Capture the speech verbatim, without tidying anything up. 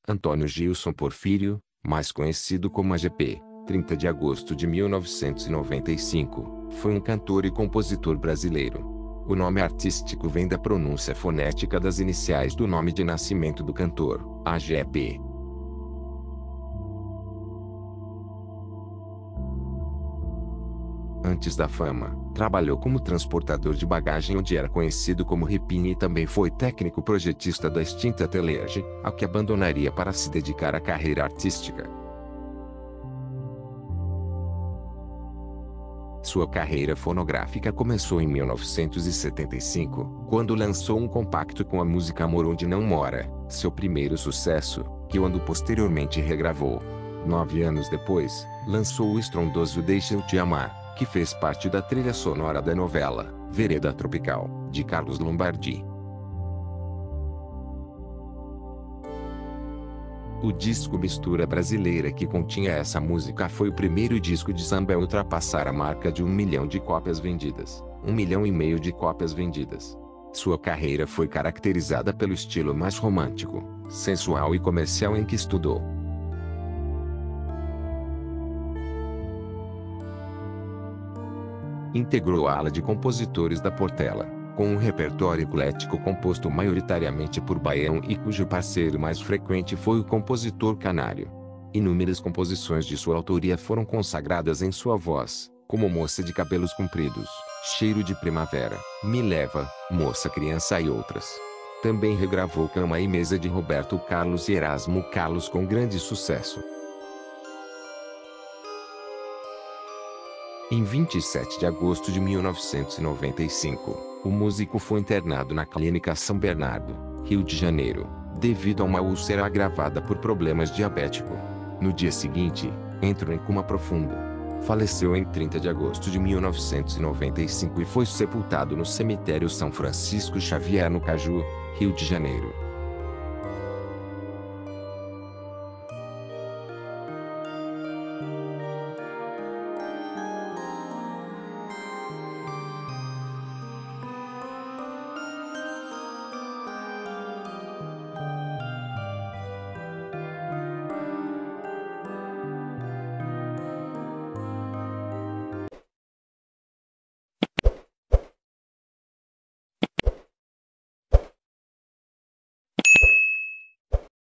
Antônio Gilson Porfírio, mais conhecido como A G P, trinta de agosto de mil novecentos e noventa e cinco, foi um cantor e compositor brasileiro. O nome artístico vem da pronúncia fonética das iniciais do nome de nascimento do cantor, A G P. Antes da fama, trabalhou como transportador de bagagem onde era conhecido como Ripinho e também foi técnico projetista da extinta Telerge, a que abandonaria para se dedicar à carreira artística. Sua carreira fonográfica começou em mil novecentos e setenta e cinco, quando lançou um compacto com a música Amor Onde Não Mora, seu primeiro sucesso, que o ano posteriormente regravou. Nove anos depois, lançou o estrondoso Deixa Eu Te Amar, que fez parte da trilha sonora da novela Vereda Tropical, de Carlos Lombardi. O disco Mistura Brasileira que continha essa música foi o primeiro disco de samba a ultrapassar a marca de um milhão de cópias vendidas, um milhão e meio de cópias vendidas. Sua carreira foi caracterizada pelo estilo mais romântico, sensual e comercial em que estudou. Integrou a ala de compositores da Portela, com um repertório eclético composto maioritariamente por baião e cujo parceiro mais frequente foi o compositor canário. Inúmeras composições de sua autoria foram consagradas em sua voz, como Moça de Cabelos Compridos, Cheiro de Primavera, Me Leva, Moça Criança e outras. Também regravou Cama e Mesa de Roberto Carlos e Erasmo Carlos com grande sucesso. Em vinte e sete de agosto de mil novecentos e noventa e cinco, o músico foi internado na Clínica São Bernardo, Rio de Janeiro, devido a uma úlcera agravada por problemas diabéticos. No dia seguinte, entrou em coma profundo. Faleceu em trinta de agosto de mil novecentos e noventa e cinco e foi sepultado no cemitério São Francisco Xavier no Caju, Rio de Janeiro.